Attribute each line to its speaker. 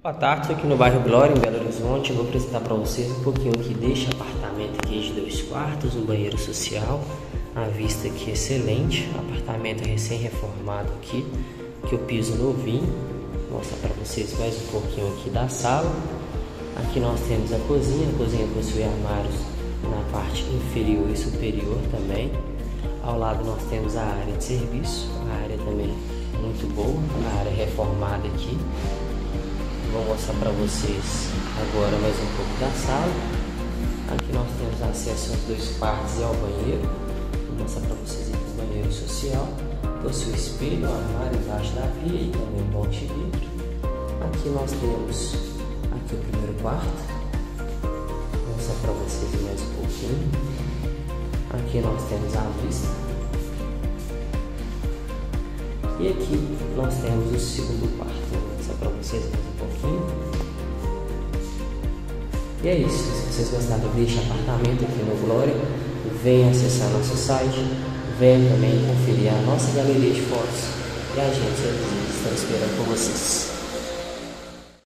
Speaker 1: Boa tarde, estou aqui no bairro Glória, em Belo Horizonte. Eu vou apresentar para vocês um pouquinho aqui deste apartamento aqui de 2 quartos, um banheiro social. A vista aqui é excelente, apartamento recém-reformado aqui, que o piso novinho. Vou mostrar para vocês mais um pouquinho aqui da sala. Aqui nós temos a cozinha possui armários na parte inferior e superior também. Ao lado nós temos a área de serviço, a área também muito boa, a área reformada aqui. Vou mostrar para vocês agora mais um pouco da sala. Aqui nós temos acesso aos 2 quartos e ao banheiro. Vou mostrar para vocês aqui o banheiro social. Possui espelho, armário embaixo da pia e também um monte de vidro. Aqui nós temos aqui o primeiro quarto. Vou mostrar para vocês mais um pouquinho. Aqui nós temos a vista. E aqui nós temos o segundo quarto. Vou mostrar para vocês mais um pouquinho. E é isso. Se vocês gostaram deste apartamento aqui no Glória, venha acessar nosso site. Venha também conferir a nossa galeria de fotos. E a gente, estamos esperando por vocês.